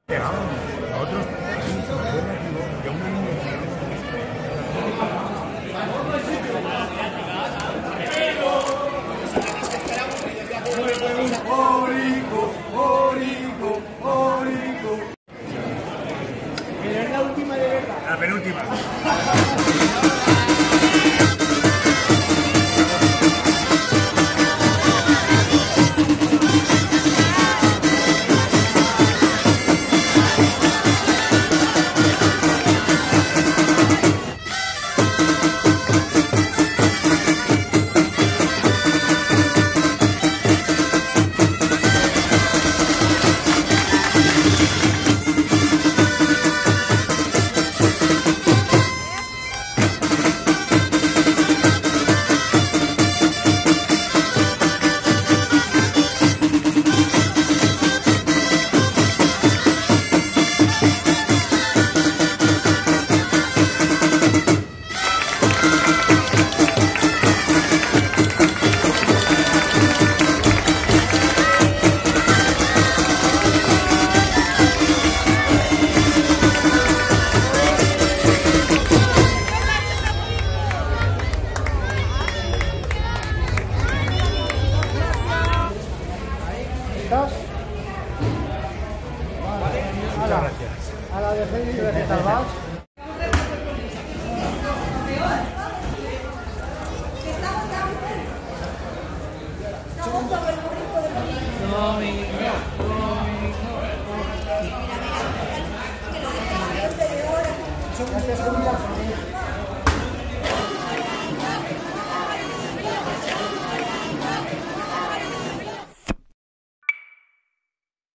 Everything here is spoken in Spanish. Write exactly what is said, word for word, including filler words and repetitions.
Otros. Orico, Orico, Orico. Es la última de verdad. La penúltima. ¿Estás? Muchas gracias. A la de Heidi Vegetal Bass.